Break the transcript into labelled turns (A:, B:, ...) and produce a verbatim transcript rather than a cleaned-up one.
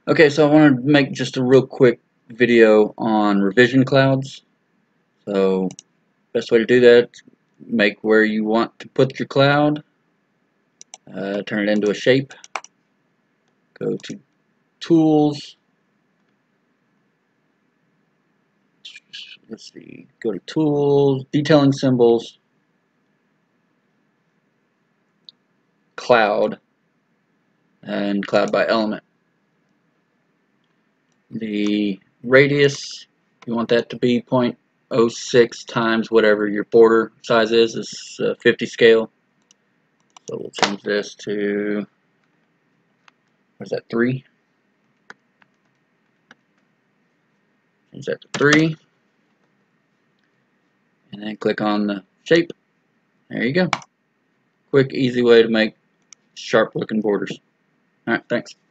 A: Okay, so I want to make just a real quick video on revision clouds. So best way to do that, make where you want to put your cloud, uh, turn it into a shape, go to Tools, let's see, go to Tools, Detailing Symbols, Cloud, and Cloud by Element. The radius, you want that to be zero point zero six times whatever your border size is, is uh, fifty scale. So we'll change this to, what is that, three? Change that to three. And then click on the shape. There you go. Quick, easy way to make sharp looking borders. Alright, thanks.